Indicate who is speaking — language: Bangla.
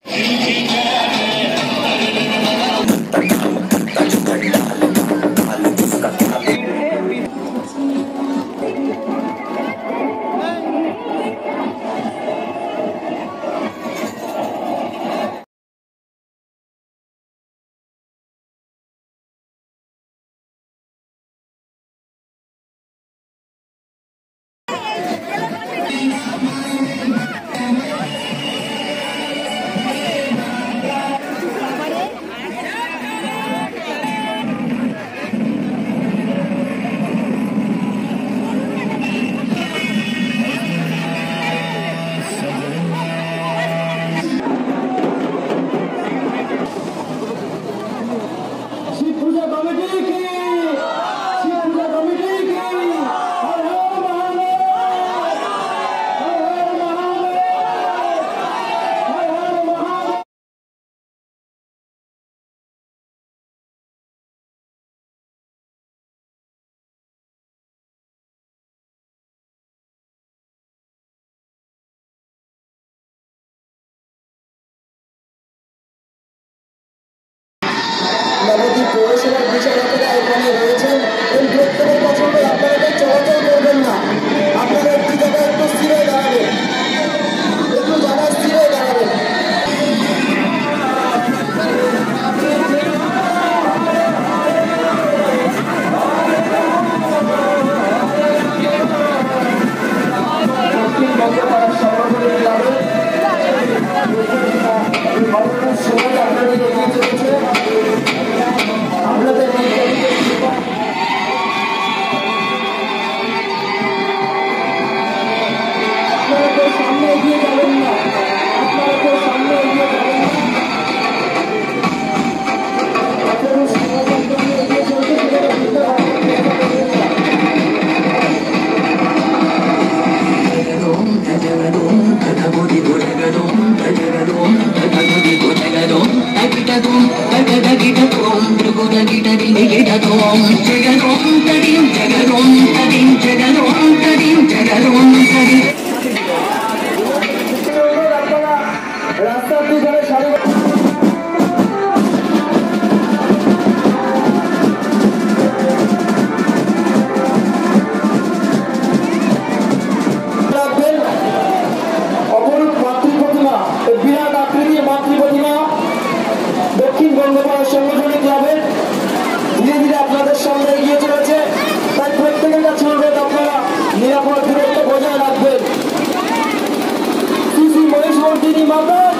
Speaker 1: নবদ্বীপ পৌরসভার বিচারকরা এখানে রয়েছেন এবং প্রত্যেকের পছন্দ আপনারা চলাচল করবেন না, আপনারা একটি জায়গায় একটু স্থির হয়ে দাঁড়াবেন, একটু জায়গায় স্থির হয়ে দাঁড়াবেন। সাংগঠনিক ক্লাবের ধীরে ধীরে আপনাদের সামনে এগিয়ে চলেছে, তাই প্রত্যেকের কাছে অনুরোধ আপনারা নিরাপদ দূরত্ব বজায় রাখবেন। শ্রী শ্রী মহেশমর্দিনী মাতা।